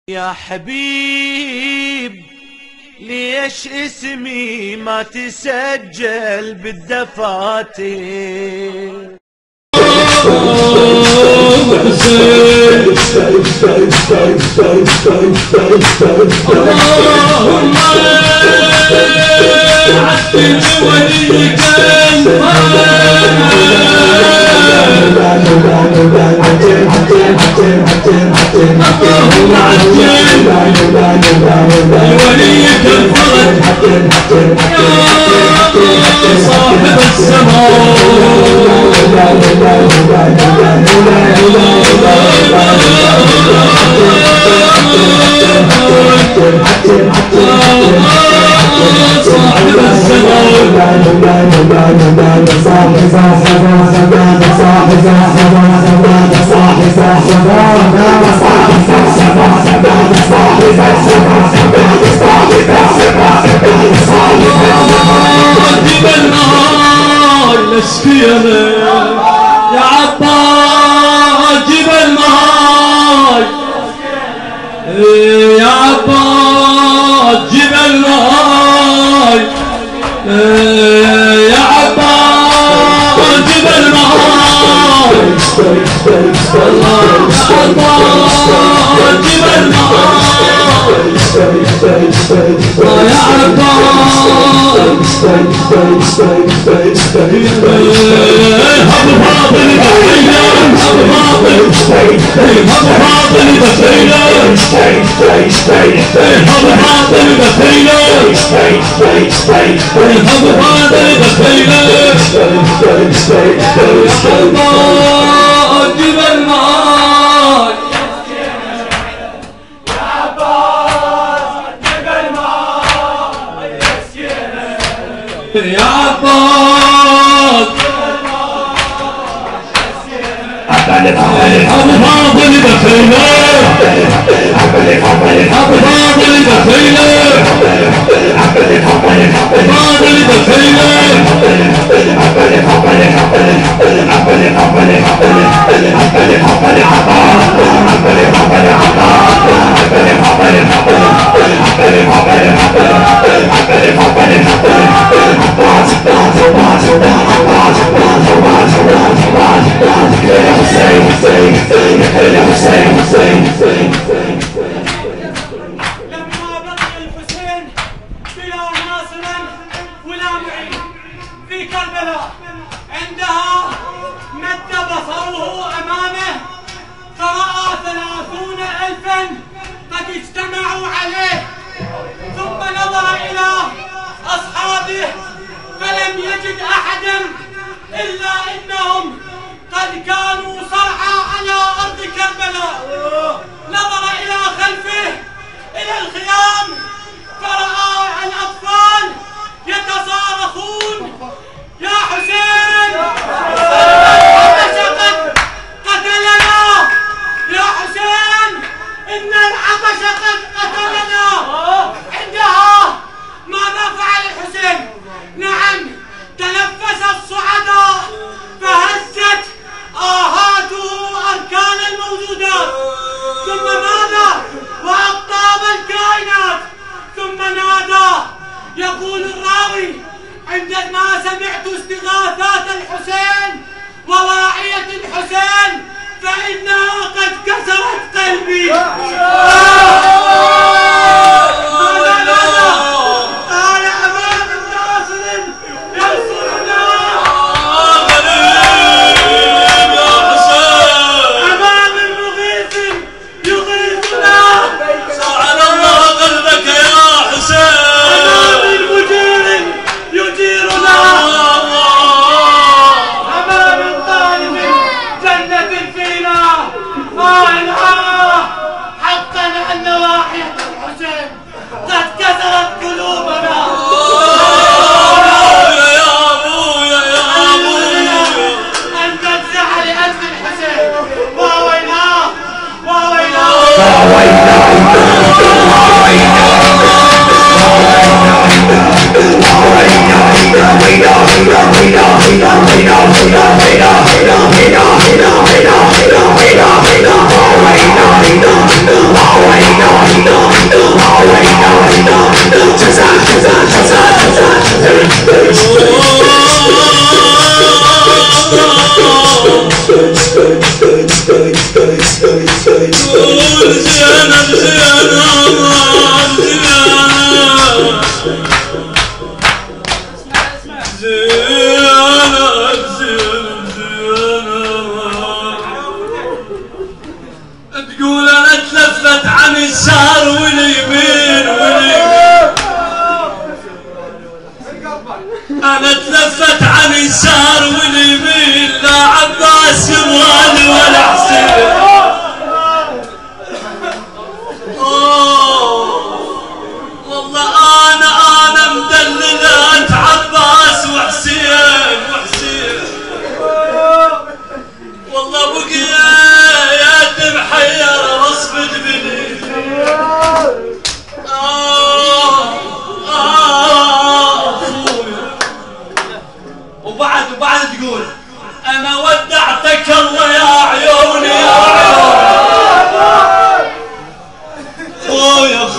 يا حبيب ليش اسمي ما تسجل بالدفاتر؟ اللهم عدل وليك اللهم عجل لوليك الفرج يا صاحب السماء يا عباس جبل ماي يا عباس جبل ماي يا عباس جبل ماي الله يا عباس جبل ماي يا يا عباس أبو فاضل بخيلة أبو فاضل بخيلة فاضل بخيلة لما بقي الحسين بلا ناصر ولا معين في كربلاء عندها مد بصره امامه فرأى 30,000 قد اجتمعوا عليه ثم نظر الى اصحابه فلم يجد احدا الا انهم قد كانوا صرعى على ارض كربلاء. نظر الى خلفه الى الخيام فرأى الاطفال يتصارخون يا حسين العطش قد قتلنا يا حسين ان العطش قد قتلنا. عندها ماذا فعل الحسين؟ نعم تنفس الصعداء فهزت آهاته أركان الموجودات ثم ماذا؟ وأقطاب الكائنات ثم نادى يقول الراوي عندما سمعت استغاثات الحسين وواعية الحسين فإنها قد كسرت قلبي.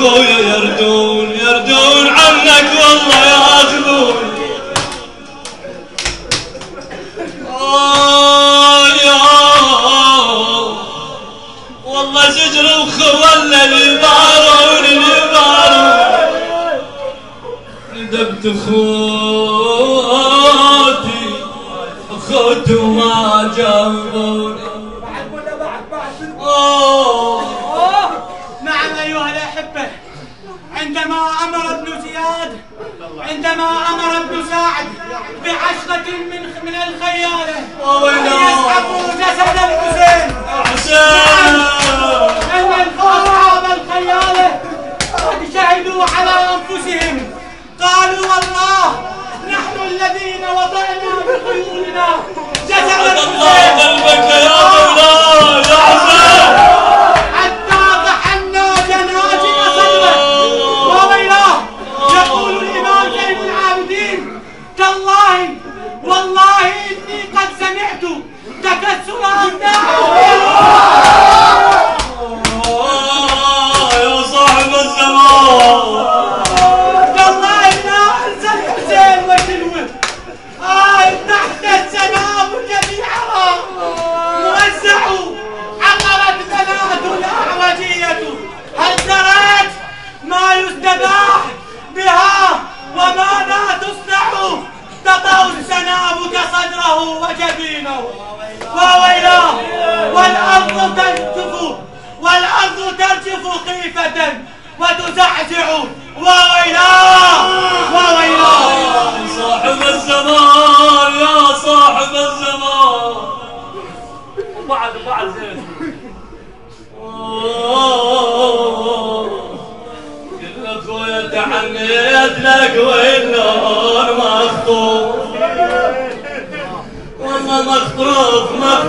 خويا يردون عنك والله ياخذون. يا والله زجر وخولة اللي بارون ندبت اخوتي وما جابوني. نعم أيها الأحبة، عندما أمر ابن سعد ب10 من الخيالة يسحبوا جسد الحسين، أن أصحاب الخيالة قد شهدوا على أنفسهم، قالوا والله نحن الذين وضعنا بخيولنا جسد الحسين. قلبك يا مولاي يا حسين حتى طحنا جنازل صدره وويلاه. يقول الإمام زين العابدين تالله والله إني قد سمعت تكسر أبنائه يا صاحب الزمان. تالله لا أنسى الحسين وشلوه تحت السنام جميعها موزعوا. عقرت بنات الأعوجية هل دريت ما يستباح بها وماذا تصنع؟ تطأ السنابك صدره وجبينه وويلاه. والأرض ترجف خيفة وتزعزع وويلاه. صاحب الزمان يا صاحب الزمان. بعد زين قل اخويا تحنيت لك والنور مخطوف والله مخطوف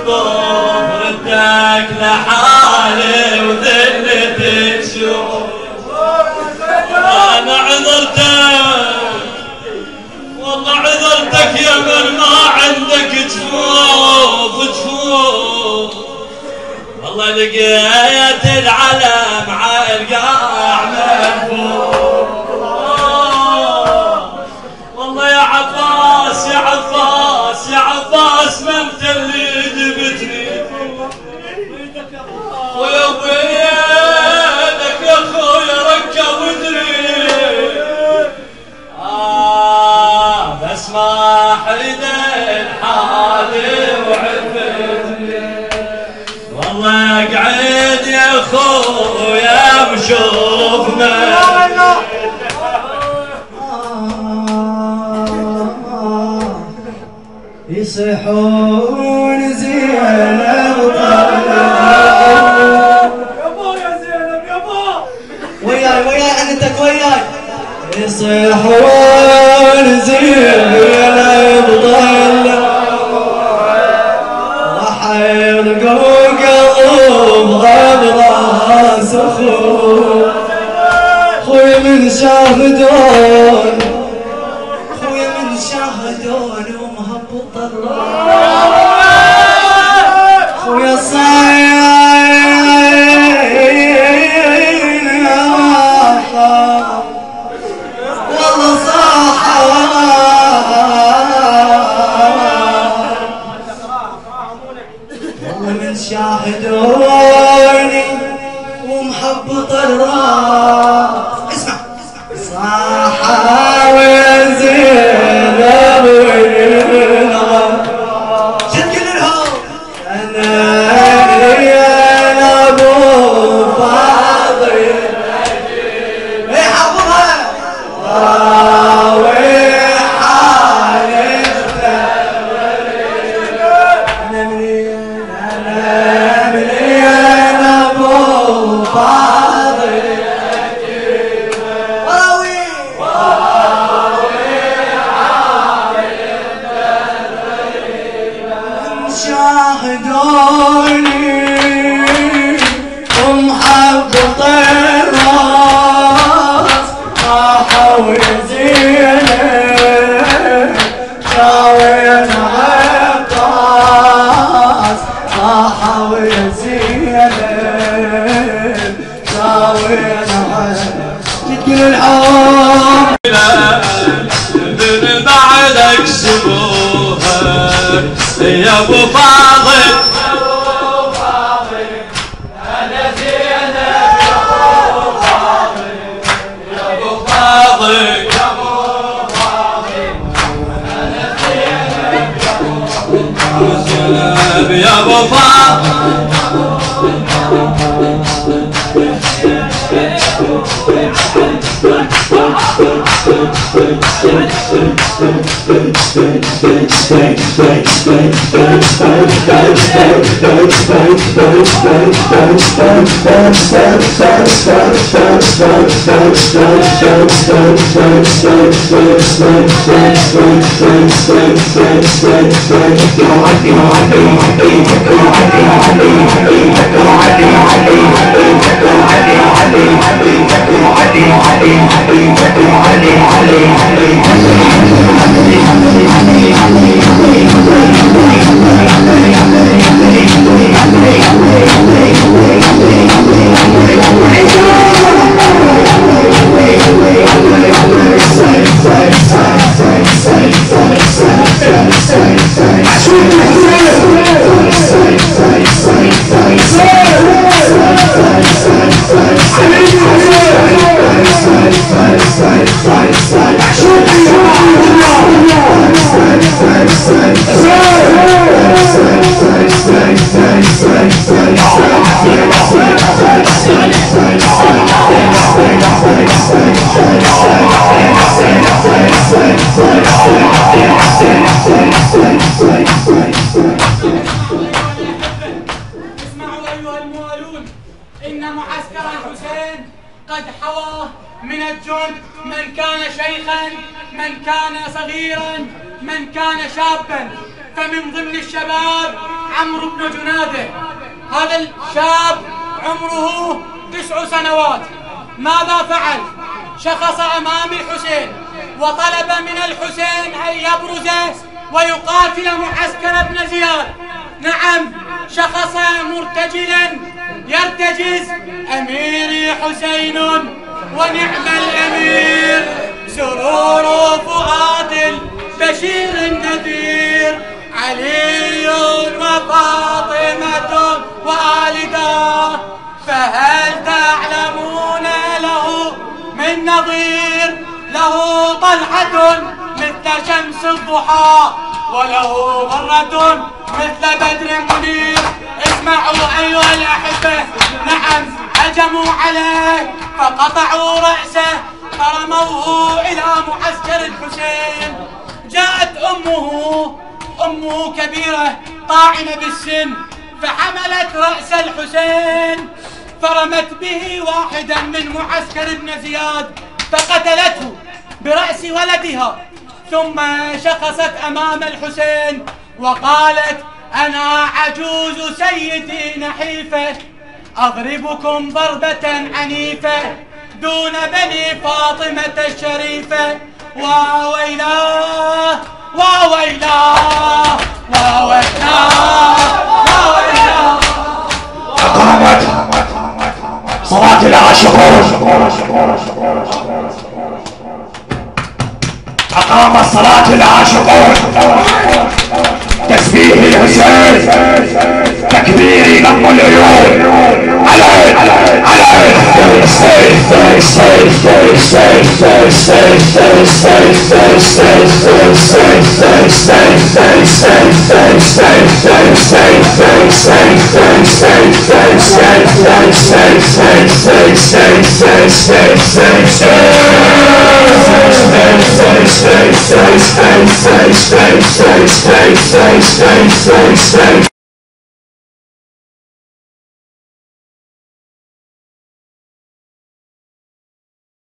ردك لحالي وذلتي تشوف. انا عذرتك يا من ما عندك جفوف والله لقيت العلم عالقاع مرفوع. والله يا عباس ما انت اللي جبتني ويا ويلك يا خويا ركب ودري. بس ما حد حالي وعفتني والله اقعد يا خويا وشوفنا. يصيحون زينب وياي عنتك وياي. يصيحون زينب راح يلقوا قلب غبراس خوي من شاهدون ومهبط خويا والله صاح والله من شاهدوني ومحبط الراس. اسمع صاح وزينب وينغم شد كل الهوى. انا ابو فاضل اي حفظها راوي حالفته. انا منين ابو فاضل شاهدوني ومحبط الراس راحوا يزينب شاوين عباس راحوا يزينب ساوينا تقول العام من بعدك سبوها يا ابو فاضل انا زينب يا ابو فاضل يا ابو فاضل يا ابو فاضل انا زينب يا ابو فاضل اسمعوا أيها الموالون، إن معسكر الحسين قد حوى من الجند من كان شيخا، من كان صغيرا، من كان شابا. فمن ضمن الشباب عمرو بن جناده. هذا الشاب عمره 9 سنوات. ماذا فعل؟ شخص أمام الحسين وطلب من الحسين أن يبرز ويقاتل معسكر ابن زياد. نعم، شخص مرتجلا يرتجز: أميري حسين ونعم الأمير، سرور فؤاد البشير النذير، علي وفاطمة وآلداه، فهل تعلمون له من نظير؟ له طلعة مثل شمس الضحى، وله مرة مثل بدر منير. اسمعوا أيها الأحبة، نعم هجموا عليه فقطعوا رأسه فرموه إلى معسكر الحسين. جاءت أمه كبيرة طاعنة بالسن، فحملت رأس الحسين فرمت به واحدا من معسكر ابن زياد فقتلته برأس ولدها. ثم شخصت أمام الحسين وقالت: أنا عجوز سيدي نحيفة، أضربكم ضربة عنيفة دون بني فاطمة الشريفة. وويلاه وويلاه وويلاه وويلاه. أقامت صلاة العاشقون، أقام صلاة العاشقون، تسبيح الحسين، تكبير لم العيون، علي علي